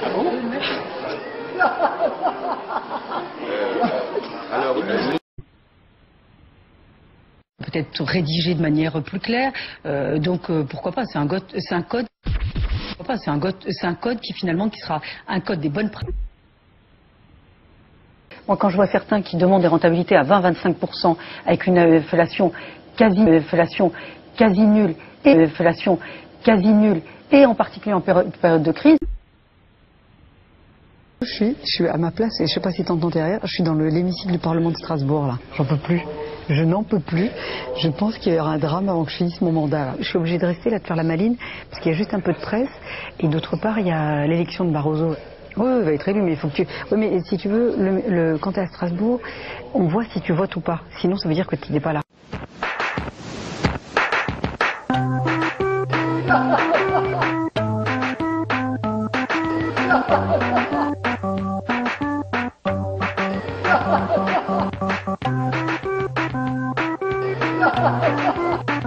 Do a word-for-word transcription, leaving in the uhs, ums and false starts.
Alors, euh, peut-être rédigé de manière plus claire. Euh, donc euh, pourquoi pas, c'est un, c'est un code. Pourquoi pas, c'est un, c'est un code qui finalement qui sera un code des bonnes pratiques. Moi, quand je vois certains qui demandent des rentabilités à vingt à vingt-cinq pour cent avec une inflation quasi, inflation quasi nulle et inflation quasi nulle et en particulier en période, période de crise. Je suis, je suis à ma place et je ne sais pas si tu entends derrière, je suis dans l'hémicycle du Parlement de Strasbourg là. J'en peux plus. Je n'en peux plus. Je pense qu'il y aura un drame avant que je finisse mon mandat. Là. Je suis obligée de rester là, de faire la maline, parce qu'il y a juste un peu de presse. Et d'autre part, il y a l'élection de Barroso. Oui, il va être élu, mais il faut que tu... Oui, mais si tu veux, le, le... quand tu es à Strasbourg, on voit si tu votes ou pas. Sinon, ça veut dire que tu n'es pas là. Ha ha ha ha!